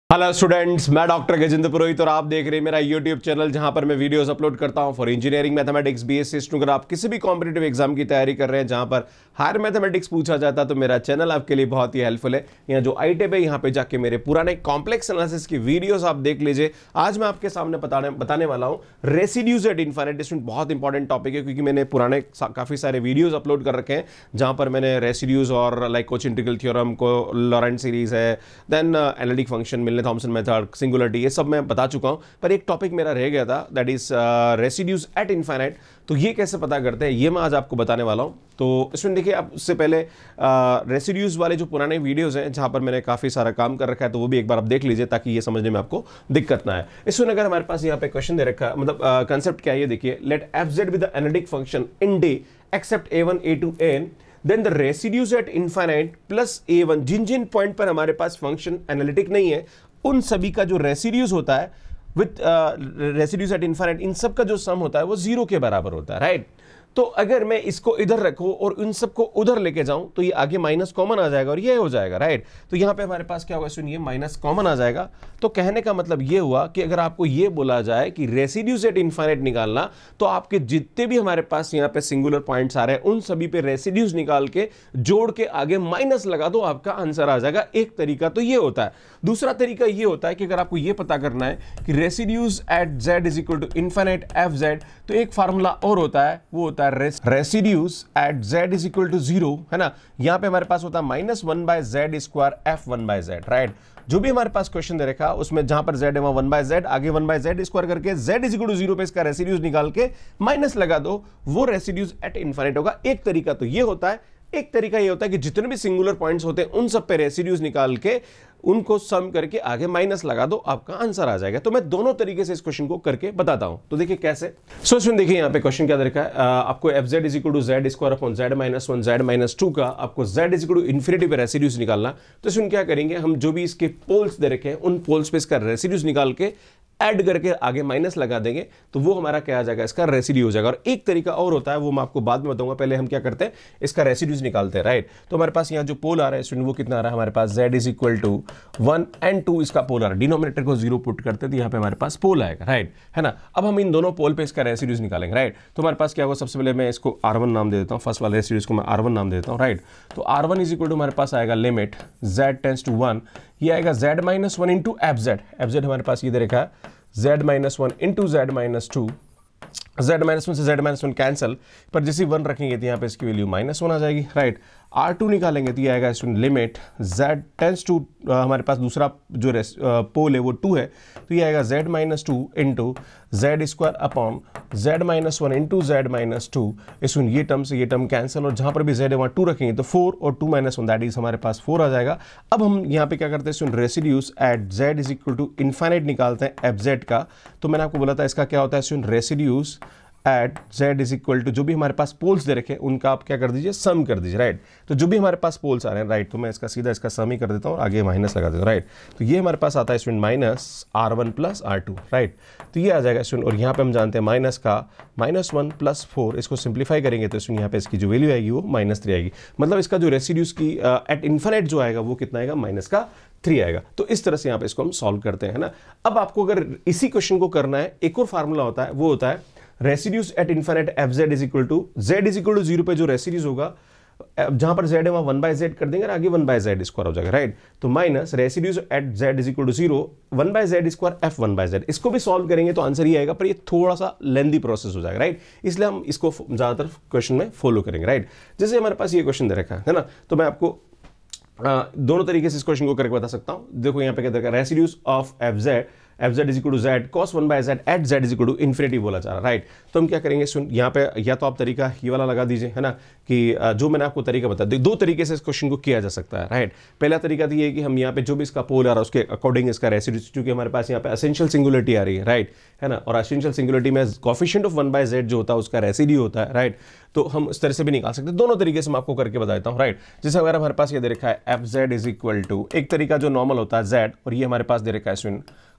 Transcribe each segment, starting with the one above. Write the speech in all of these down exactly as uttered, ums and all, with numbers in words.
Hello students, मैं doctor Gajendra Purohit और आप देख रहे हैं मेरा यूट्यूब चैनल जहां पर मैं वीडियोस अपलोड करता हूं for engineering mathematics BSc student. अगर आप किसी भी कॉम्पिटिटिव एग्जाम की तैयारी कर रहे हैं जहां पर हायर मैथमेटिक्स पूछा जाता है तो मेरा चैनल आपके लिए बहुत ही हेल्पफुल है। यहाँ जो आई टेप है यहाँ पे जाके मेरे पुराने कॉम्प्लेक्स एनालिसिस की वीडियोस आप देख लीजिए। आज मैं आपके सामने बताने बताने वाला हूँ रेसिड्यूज एट इनफाइनाइट। इसमें बहुत इंपॉर्टेंट टॉपिक है क्योंकि मैंने पुराने काफी सारे वीडियोज अपलोड कर रखे हैं जहां पर मैंने रेसिड्यूज और लाइक कोच इंटीग्रल थ्योरम को लॉरेंट सीरीज है, then analytic function, Milne Thomson method, singularity, ये सब मैं बता चुका हूं। पर एक टॉपिक मेरा रह गया था, that is residues at infinite. तो ये कैसे पता करते हैं ये मैं आज आपको बताने वाला हूं। तो इसमें देखिए, आप उससे पहले रेसिड्यूज uh, वाले जो पुराने वीडियोस हैं जहां पर मैंने काफी सारा काम कर रखा है तो वो भी एक बार आप देख लीजिए ताकि ये समझने में आपको दिक्कत ना आए। इसमें अगर हमारे पास यहाँ पे क्वेश्चन दे रखा है, मतलब कंसेप्ट uh, क्या है ये देखिए, let F Z with the analytic function in D except A one A two N then the residues at infinite plus A one. जिन जिन पॉइंट पर हमारे पास फंक्शन एनालिटिक नहीं है उन सभी का जो रेसिड्यूज होता है विद रेसिड्यूज एट इनफाइनाइट, इन सब का जो सम होता है वो जीरो के बराबर होता है, राइट। तो अगर मैं इसको इधर रखूं और इन सबको उधर लेके जाऊं तो ये आगे माइनस कॉमन आ जाएगा और ये हो जाएगा, राइट। तो यहां पे हमारे पास क्या होगा, सुनिए, माइनस कॉमन आ जाएगा। तो कहने का मतलब ये हुआ कि अगर आपको ये बोला जाए कि रेसिड्यूज एट इनफाइनाइट निकालना, तो आपके जितने भी हमारे पास यहाँ पे सिंगुलर पॉइंट्स आ रहे हैं उन सभी पे रेसिड्यूज निकाल के जोड़ के आगे माइनस लगा दो, आपका आंसर आ जाएगा। एक तरीका तो ये होता है। दूसरा तरीका ये होता है कि अगर आपको ये पता करना है कि residues at Z is equal to infinite F Z, तो एक फार्मूला और होता है, वो होता है residues at Z is equal to zero, है ना। यहां पे हमारे पास होता है minus one by Z square F one by Z, right. जो भी हमारे पास क्वेश्चन दे रखा उसमें जहां पर जेड है वहां वन बाय जेड, आगे वन बाय जेड स्क्वायर करके Z is equal to zero पे इसका रेसिड्यूज निकाल के माइनस लगा दो, वो रेसिड्यूज एट इनफाइनाइट होगा। एक तरीका तो ये होता है। एक तरीका ये होता है कि जितने भी सिंगुलर पॉइंट्स होते हैं उन सब पे रेसिड्यूज निकाल के उनको सम करके आगे माइनस लगा दो, आपका आंसर आ जाएगा। तो मैं दोनों तरीके से इस क्वेश्चन को करके बताता हूं। तो देखिए कैसे। सो इसमें देखिए यहाँ पे क्वेश्चन क्या दे रखा है, आपको F Z is equal to Z square upon Z minus one Z minus two का आपको Z is equal to infinity पे रेसिड्यूज निकालना। तो इसमें क्या करेंगे, हम जो भी इसके पोल्स दे रखे हैं उन पोल्स पे इसका रेसिड्यूज निकाल के ऐड करके आगे माइनस लगा देंगे तो वो हमारा क्या आ जाएगा, इसका रेसिड्यू हो जाएगा। और एक तरीका और होता है, वो मैं आपको बाद में बताऊंगा। पहले हम क्या करते हैं, इसका रेसिड्यूज निकालते हैं, राइट। तो हमारे पास यहाँ जो पोल आ रहा है वो कितना आ रहा है, हमारे पास z is equal to one and two इसका पोल आ रहा है। डिनोमिनेटर को जीरो पुट करते हैं तो यहाँ पे हमारे पास पोल आएगा, राइट, है ना। अब हम इन दोनों पोल पे इसका रेसिड्यूज निकालेंगे, राइट। तो हमारे पास क्या होगा, सबसे पहले मैं इसको आर वन नाम दे देता हूँ, फर्स्ट वाले रेसिड्यूज को मैं आर वन नाम दे देता हूँ, राइट। तो R one is equal to हमारे पास आएगा limit z tends to one, ये आएगा z minus one into F Z. F Z हमारे पास ये दे रखा है z minus one into Z minus two, Z minus one से जेड माइनस वन कैंसिल, पर जैसे वन रखेंगे तो यहाँ पे इसकी वैल्यू माइनस वन आ जाएगी, राइट। आर टू निकालेंगे तो ये आएगा student limit z tends to, हमारे पास दूसरा जो पोल है वो टू है, तो ये आएगा z minus two into Z square upon Z minus one into Z minus two. इसमें ये टर्म से ये टर्म कैंसिल और जहाँ पर भी z है वहाँ टू रखेंगे तो फोर और two minus one that is हमारे पास फोर आ जाएगा। अब हम यहाँ पे क्या करते हैं, residues at z is equal to infinite निकालते हैं एफ जेड का। तो मैंने आपको बोला था इसका क्या होता है, residues at z is equal to जो भी हमारे पास पोल्स दे रखे उनका आप क्या कर दीजिए, सम कर दीजिए, राइट। तो जो भी हमारे पास पोल्स आ रहे हैं, राइट, तो मैं इसका सीधा इसका सम ही कर देता हूँ और आगे माइनस लगा देता हूँ, राइट। तो ये हमारे पास आता है student minus R one plus R two, right. तो ये आ जाएगा स्टूडेंट, और यहाँ पे हम जानते हैं माइनस का माइनस वन प्लस फोर, इसको सिंप्लीफाई करेंगे तो स्टूडेंट यहाँ पे इसकी जो वैल्यू आएगी वो माइनस थ्री आएगी। मतलब इसका जो रेसिड्यूज की एट इन्फिनिट जो आएगा वो कितना आएगा, माइनस का थ्री आएगा। तो इस तरह से यहाँ पे इसको हम सॉल्व करते हैं, है ना। अब आपको अगर इसी क्वेश्चन को करना है, एक और फार्मूला होता है, वो होता है residues at infinite F Z is equal to Z is equal to zero पे जो रेसिड्यूज होगा, जहां पर जेड है वहां वन बाय जेड कर देंगे और आगे वन बाय जेड स्क्वायर हो जाएगा, राइट। तो minus residues at Z is equal to zero one by Z square F one by Z. इसको भी सॉल्व करेंगे तो आंसर ये आएगा, पर ये थोड़ा सा लेंदी प्रोसेस हो जाएगा, राइट। इसलिए हम इसको ज्यादातर क्वेश्चन में फॉलो करेंगे, राइट। जैसे हमारे पास ये क्वेश्चन दे रखा है ना, तो मैं आपको आ, दोनों तरीके से इस क्वेश्चन को करके बता सकता हूं। देखो यहाँ पे क्या देखा, residues of F Z F Z is equal to Z cos one by Z at Z is equal to infinity बोला जा रहा है, राइट। तो हम क्या करेंगे, सुन यहाँ पे या तो आप तरीका ये वाला लगा दीजिए, है ना, कि जो मैंने आपको तरीका बताया, दो तरीके से इस क्वेश्चन को किया जा सकता है, राइट। पहला तरीका तो ये है कि हम यहाँ पे जो भी इसका पोल आ रहा है उसके अकॉर्डिंग इसका रेसिड्यूज, क्योंकि हमारे पास यहाँ पे एसेंशियल सिंगुलरिटी आ रही है, राइट, है ना। और एसेंशियल सिंगुलरिटी में coefficient of one by Z जो होता है उसका रेसिड्यू होता है, राइट। तो हम इस तरह से भी निकाल सकते हैं। दोनों तरीके से मैं आपको करके बताता हूँ, राइट। जैसे अगर हमारे पास ये दे रखा है F Z is equal to, एक तरीका जो नॉर्मल होता है जेड, और ये हमारे पास दे रखा है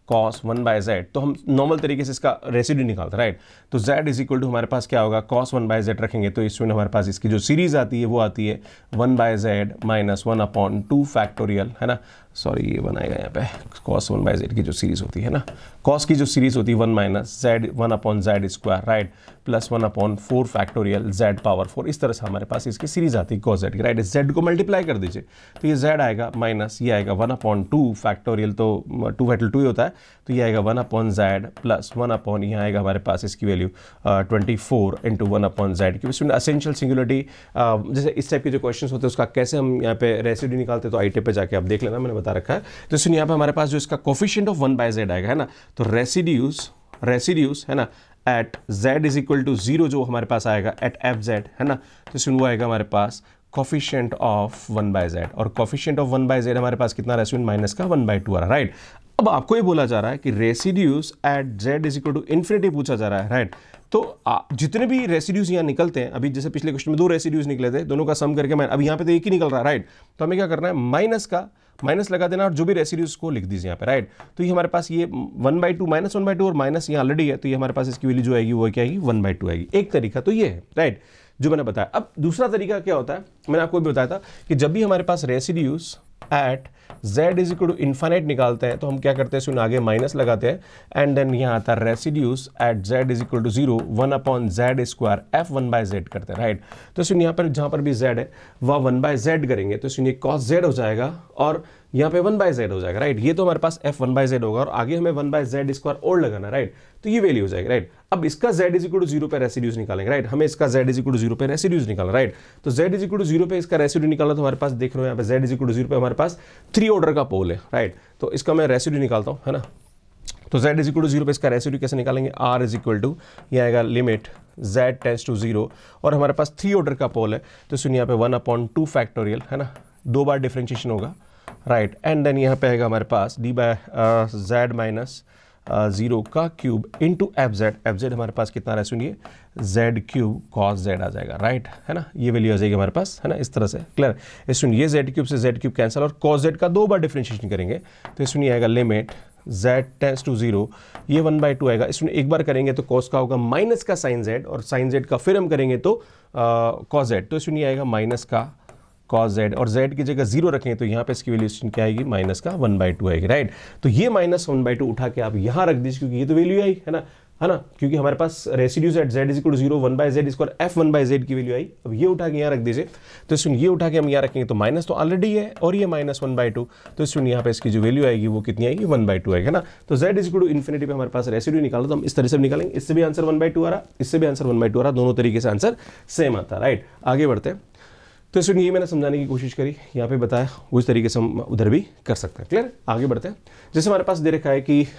कॉस वन बाय जेड, तो हम नॉर्मल तरीके से इसका रेसिड्यू निकालते हैं, राइट। तो जेड इज इक्वल टू हमारे पास क्या होगा, कॉस वन बाय जेड रखेंगे तो इसमें हमारे पास इसकी जो सीरीज आती है वो आती है one by Z minus one upon two factorial, है ना, सॉरी ये बनाएगा यहाँ पे कॉस वन बाय जेड की जो सीरीज होती है ना, कॉस की जो सीरीज होती है one minus Z one upon Z square, right, plus one upon four factorial Z power four, इस तरह से हमारे पास इसकी सीरीज आती है कॉस जेड की, राइट। इस जेड को मल्टीप्लाई कर दीजिए तो ये जेड आएगा माइनस ये आएगा वन अपॉन टू फैक्टोरियल, तो टू फैक्टोरियल टू ही होता है, तो ये आएगा one upon Z plus one upon यहाँ आएगा हमारे पास इसकी value twenty four into one upon Z, क्योंकि इसमें असेंशियल सिंगुलरिटी जैसे इस टाइप के जो क्वेश्चन होते हैं उसका कैसे हम यहाँ पे रेसिड्यू निकालते हैं तो आई टी पे जाके आप देख लेना, मैंने बता रखा है। तो इसमें यहाँ पे हमारे पास जो इसका coefficient of one by z आएगा, है ना, तो रेसिड्यूज रेसिड्यूज है ना at z is equal to zero जो हमारे पास आएगा एट एफ जेड, है ना, तो इसमें वो आएगा हमारे पास coefficient of one by z, और coefficient of one by z हमारे पास कितना रेसिड्यू माइनस का वन बाय टू आ रहा है, राइट। अब आपको ये बोला जा रहा है कि residues at Z is equal to infinity पूछा जा रहा है, राइट। तो आ, जितने भी रेसिड्यूज यहाँ निकलते हैं, अभी जैसे पिछले क्वेश्चन में दो रेसिड्यूज निकले थे, दोनों का सम करके मैं अब यहाँ पे तो एक ही निकल रहा है, राइट। तो हमें क्या करना है, माइनस का माइनस लगा देना और जो भी रेसिड्यूज को लिख दीजिए यहाँ पे, राइट। तो ये हमारे पास ये one by two minus one by two और माइनस यहाँ ऑलरेडी है, तो ये हमारे पास इसकी वैल्यू जो आएगी वो क्या आएगी, वन बाई टू आएगी। एक तरीका तो ये है, राइट, जो मैंने बताया। अब दूसरा तरीका क्या होता है, मैंने आपको भी बताया था कि जब भी हमारे पास residues at z is equal to infinite निकालते हैं तो हम क्या करते हैं, सुन आगे माइनस लगाते हैं एंड देन यहाँ आता है residues at z is equal to zero one upon Z square F one by z करते हैं, राइट। तो सुन यहाँ पर जहाँ पर भी z है वह वन बाय जेड करेंगे तो सुन ये कॉस जेड हो जाएगा और यहाँ पे वन बाय जेड हो जाएगा, राइट। ये तो हमारे पास एफ वन बाय जेड होगा और आगे हमें वन बाय जेड स्क्वायर और लगाना, राइट। तो ये वैल्यू हो जाएगी, राइट। अब इसका z is equal to zero पे रेसिड्यूज निकालेंगे, राइट। हमें इसका z is equal to zero पे रेसिड्यूज निकालना, राइट। तो z is equal to zero पे इसका रेसिड्यू निकालना, तो हमारे पास देख रहे हो यहाँ पे z is equal to zero पे हमारे पास थ्री ऑर्डर का पोल है, राइट। तो इसका मैं रेसिड्यू निकालता हूँ, है ना। तो z is equal to zero पे इसका रेसिड्यू कैसे निकालेंगे, r इज इक्वल टू ये आएगा limit z tends to zero और हमारे पास थ्री ऑर्डर का पोल है तो सुनिए यहाँ पे वन अपॉन टू फैक्टोरियल, है ना, दो बार डिफरेंशिएशन होगा, राइट। एंड देन यहाँ पे आएगा हमारे पास d by Z minus zero का cube into F Z, F Z हमारे पास कितना रहा है सुनिए जेड क्यूब कॉस जेड आ जाएगा, राइट, है ना। ये वैल्यू आ जाएगी हमारे पास, है ना, इस तरह से क्लियर। इसमें ये जेड क्यूब से जेड क्यूब कैंसिल और कॉस जेड का दो बार डिफरेंशिएशन करेंगे तो इसमें ये आएगा limit z tends to zero, ये वन बाई टू आएगा। इसमें एक बार करेंगे तो कॉस का होगा माइनस का साइन z और साइन z का फिर हम करेंगे तो कॉस z, तो इसमें ये आएगा माइनस का कॉस जेड और z की जगह जीरो रखेंगे तो यहाँ पे इसकी वैल्यू क्या आएगी माइनस का वन बाई टू आएगी, राइट। तो ये माइनस वन बाई टू उठा के आप यहाँ रख दीजिए क्योंकि ये तो वैल्यू आई, है ना, है ना, क्योंकि हमारे पास residues at z is equal to zero one by z square F one by z की वैल्यू आई। अब ये उठा के यहाँ रख दीजिए तो इसमें ये उठा के हम यहाँ रखेंगे तो माइनस तो ऑलरेडी है और ये माइनस वन बाई टू तो इसमें यहाँ पे इसकी जो वैल्यू आएगी वो कितनी आएगी वन बाई टू आएगी, है ना। तो z is equal to infinity पे हमारे पास रेसिड्यू निकाला तो हम इस तरह से निकालेंगे, इससे भी आंसर वन बाई टू आ रहा, इससे भी आंसर वन बाई टू आ रहा, दोनों तरीके से आंसर सेम आता है, राइट। आगे बढ़ते हैं। तो इसमें ये मैंने समझाने की कोशिश करी, यहाँ पे बताया उस तरीके से हम उधर भी कर सकते हैं, क्लियर। आगे बढ़ते हैं। जैसे हमारे पास दे रखा है कि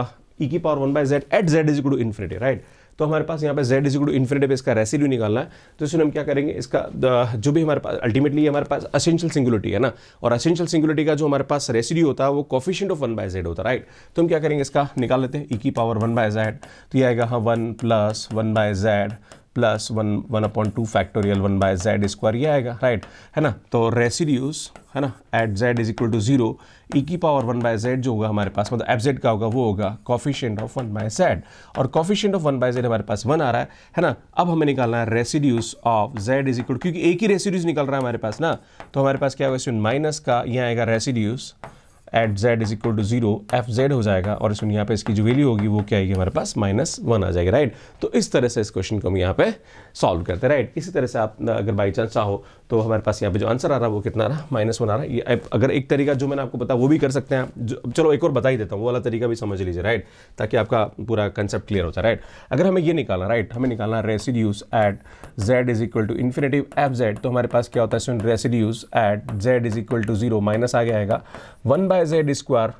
ई की power one by Z at Z is equal to infinity, right. तो हमारे पास यहाँ पे z is equal to infinity पे इसका रेसिड्यू निकालना है तो इसमें हम क्या करेंगे, इसका जो भी हमारे पास अल्टीमेटली हमारे पास असेंशियल सिंगुलरिटी है ना, और असेंशियल सिंगुलरिटी का जो हमारे पास रेसिड्यू होता है वो coefficient of one by z होता है, राइट। तो हम क्या करेंगे, इसका निकाल लेते हैं, ई की पावर वन बाय जेड तो ये आएगा हाँ one plus one by z plus one one upon two factorial one by Z square ये आएगा, राइट, है ना। तो रेसिड्यूज, है ना, at Z is equal to zero e की पावर वन बाय जेड जो होगा हमारे पास मतलब एफ जेड का होगा वो होगा coefficient of one by z और coefficient of one by z हमारे पास वन आ रहा है, है ना। अब हमें निकालना है residues of z is equal, क्योंकि एक ही रेसिड्यूज निकल रहा है हमारे पास ना, तो हमारे पास क्या होगा इसमें माइनस का यहाँ आएगा residues at Z is equal to zero f z हो जाएगा और इसमें यहाँ पे इसकी जो वैल्यू होगी वो क्या आएगी हमारे पास माइनस वन आ जाएगा, राइट। तो इस तरह से इस क्वेश्चन को हम यहाँ पे सॉल्व करते हैं, राइट। इसी तरह से आप अगर बाई चांस चाहो तो हमारे पास यहाँ पे जो आंसर आ रहा है वो कितना आ रहा है माइनस वन आ रहा है। ये अगर एक तरीका जो मैंने आपको बताया वो भी कर सकते हैं, जो चलो एक और बता ही देता हूँ, वो वाला तरीका भी समझ लीजिए, राइट, ताकि आपका पूरा कंसेप्ट क्लियर हो जाए, राइट। अगर हमें ये निकालना, राइट, हमें निकालना residues at Z is equal to infinity f Z तो हमारे पास क्या होता है residues at Z is equal to zero minus आगे आएगा one by Z square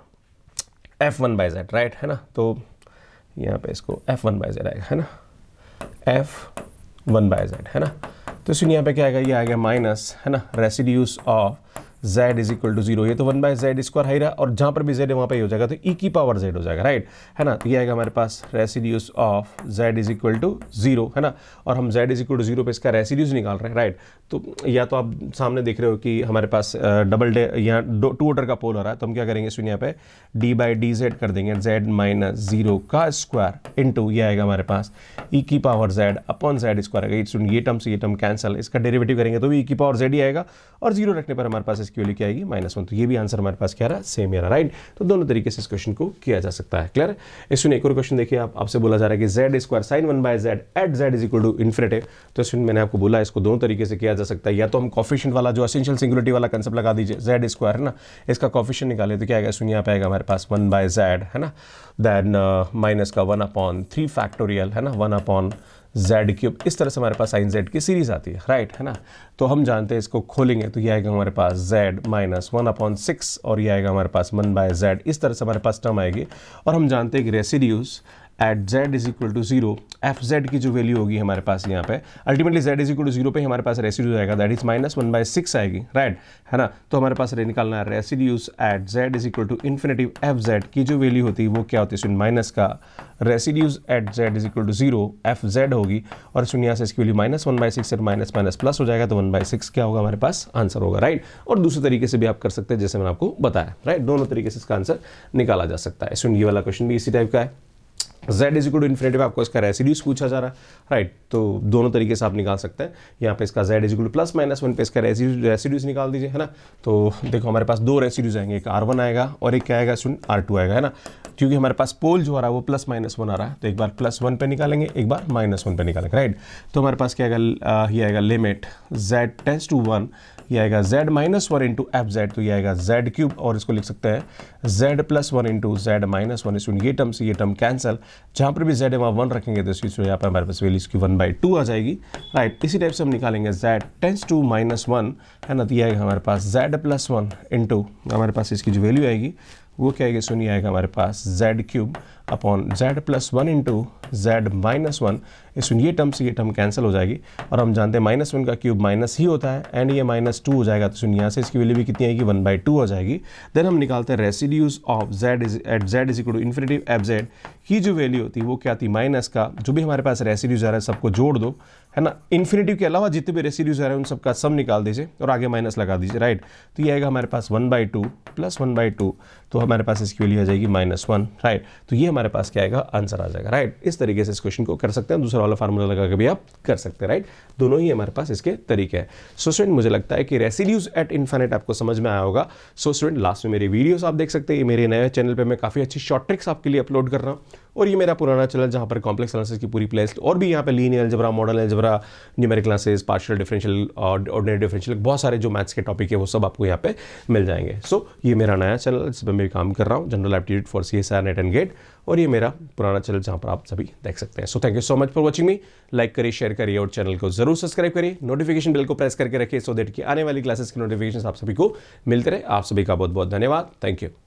F one by Z, right, है ना। तो यहाँ पे इसको एफ वन बाय जेड आएगा, है ना, एफ वन बाय जेड, है ना। तो इसमें यहाँ पे क्या आएगा, ये आएगा माइनस, है ना, residues of z is equal to zero, ये तो वन बाय जेड स्क्वायर हाई रहा, और जहाँ पर भी जेड है वहाँ पे हो जाएगा तो ई की पावर जेड हो जाएगा, राइट है ना। तो ये आएगा हमारे पास residues of z is equal to zero, है ना, और हम z is equal to zero पे इसका रेसिड्यूज निकाल रहे हैं, राइट। तो या तो आप सामने देख रहे हो कि हमारे पास डबल डे यहाँ टू ऑर्डर का पोल हो रहा है, तो हम क्या करेंगे सुनिए यहाँ पे डी बाई डी जेड कर देंगे, जेड माइनस जीरो का स्क्वायर इंटू ये आएगा हमारे पास ई की power z upon Z square आएगा। सुनिए ये टर्म से ये टर्म कैंसिल, इसका डेरिवेटिव करेंगे तो भी ई की पावर जेड ही आएगा, और जीरो रखने पर हमारे पास इसकी वैल्यू क्या आएगी माइनस वन। तो ये भी आंसर हमारे पास क्या रहा, सेम रहा, राइट। तो दोनों तरीके से इस क्वेश्चन को किया जा सकता है, क्लियर। इसमें एक और क्वेश्चन देखिए, आप आपसे बोला जा रहा है कि z square sine one by Z at Z is equal to infinity. तो इसमें मैंने आपको बोला इसको दोनों तरीके से किया जा सकता है, या तो हम कोफिशिएंट वाला जो एसेंशियल सिंगुलरिटी वाला कंसेप्ट लगा दीजिए, जेड स्क्वायर है ना, इसका कोफिशिएंट निकाले तो क्या आएगा सुनिए यहाँ पे आएगा हमारे पास वन बाय जेड है ना, देन माइनस का वन अपॉन थ्री फैक्टोरियल है ना, वन अपॉन जेड क्यूब, इस तरह से हमारे पास साइन जेड की सीरीज आती है, राइट है ना। तो हम जानते हैं इसको खोलेंगे तो ये आएगा हमारे पास z minus one upon six, और ये आएगा हमारे पास वन बाय जेड, इस तरह से हमारे पास टर्म आएगी। और हम जानते हैं कि residues at Z is equal to zero, f z की जो वैल्यू होगी हमारे पास यहाँ पे ultimately z is equal to zero पे हमारे पास रेसिड्यूज आएगा, that is minus one by six आएगी, राइट है ना। तो हमारे पास निकालना है residues at Z is equal to infinity f z की जो वैल्यू होती है वो क्या होती है सुन माइनस का residues at Z is equal to zero f z होगी, और सुन यहाँ से इसकी value minus one by six से माइनस माइनस प्लस हो जाएगा, तो वन बाय सिक्स क्या होगा हमारे पास आंसर होगा, राइट। और दूसरे तरीके से भी आप कर सकते हैं जैसे मैंने आपको बताया, राइट, दोनों तरीके से इसका आंसर निकाला जा सकता है। सुन ये वाला क्वेश्चन भी इसी टाइप का है, z is equal to infinity, आपको इसका रेसिड्यूज पूछा जा रहा है, राइट। तो दोनों तरीके से आप निकाल सकते हैं, यहाँ पे इसका z is equal to plus minus one पे इसका रेसिड्यूज निकाल दीजिए, है ना। तो देखो हमारे पास दो रेसिड्यूज आएंगे, एक आर वन आएगा और एक क्या आएगा सुन आर टू आएगा, है ना। क्योंकि हमारे पास पोल जो आ रहा है वो प्लस माइनस वन आ रहा है, तो एक बार प्लस वन पे निकालेंगे, एक बार माइनस वन पे निकालेंगे, राइट। तो हमारे पास क्या आएगा, ये आएगा limit z tends to one, ये आएगा z minus one into F Z, तो ये आएगा z क्यूब, और इसको लिख सकते हैं z plus one into Z minus one, इसमें ये टर्म से ये टर्म कैंसिल, जहाँ पर भी z है वहाँ वन रखेंगे तो इसकी यहाँ पर हमारे पास वैल्यू इसकी वन बाई टू आ जाएगी, राइट। इसी टाइप से हम निकालेंगे z tends to minus one, है ना, तो ये आएगा हमारे पास z प्लस वन इंटू हमारे पास इसकी जो वैल्यू आएगी वो क्या आएगी सुनिए आएगा हमारे पास z cube upon z plus one into Z minus one, इसमें ये टर्म से ये टर्म कैंसिल हो जाएगी, और हम जानते हैं माइनस वन का क्यूब माइनस ही होता है, एंड ये माइनस टू हो जाएगा, तो सुनिए यहाँ से इसकी वैल्यू भी कितनी आएगी वन बाई टू हो जाएगी। देन हम निकालते हैं residues of z is at z is equal to infinity f z की जो वैल्यू होती है वो क्या थी माइनस का जो भी हमारे पास रेसिड्यूज आ रहा है सबको जोड़ दो, है ना। इन्फिनिटिव के अलावा जितने भी रेसिड्यूज आ रहे हैं उन सबका सम निकाल दीजिए और आगे माइनस लगा दीजिए, राइट। तो ये आएगा हमारे पास one by two plus one by two, तो हमारे पास इसकी वैल्यू आ जाएगी माइनस वन, राइट। तो ये हमारे पास क्या आएगा आंसर आ जाएगा, राइट। इस तरीके से इस क्वेश्चन को कर सकते हैं, दूसरा वाला फार्मूला लगा के भी आप कर सकते हैं, राइट। दोनों ही हमारे पास इसके तरीके हैं। सो स्टूडेंट मुझे लगता है कि रेसिड्यूज एट इन्फिनिट आपको समझ में आया होगा। सो स्टूडेंट लास्ट में मेरी वीडियोस आप देख सकते हैं, ये मेरे नए चैनल पे मैं काफ़ी अच्छी शॉर्ट ट्रिक्स आपके लिए अपलोड कर रहा हूँ, और ये मेरा पुराना चैनल जहाँ पर कॉम्प्लेक्स एनालिसिस की पूरी प्लेलिस्ट और भी यहाँ पे linear algebra, model algebra, numerical classes, partial differential और ऑर्डिनरी डिफरेंशियल, बहुत सारे जो मैथ्स के टॉपिक है वो सब आपको यहाँ पे मिल जाएंगे। सो so, ये मेरा नया चैनल जिस पर मैं काम कर रहा हूँ, general aptitude for C S I R NET and GATE, और ये मेरा पुराना चैनल जहाँ पर आप सभी देख सकते हैं। So thank you so much for watching me. Like करिए, शेयर करिए और चैनल को जरूर सब्सक्राइब करिए, नोटिफिकेशन बेल को प्रेस करके रखिए सो दैट कि आने वाली क्लासेस की नोटिफिकेशन आप सभी को मिलते रहे। आप सभी का बहुत बहुत धन्यवाद, थैंक यू।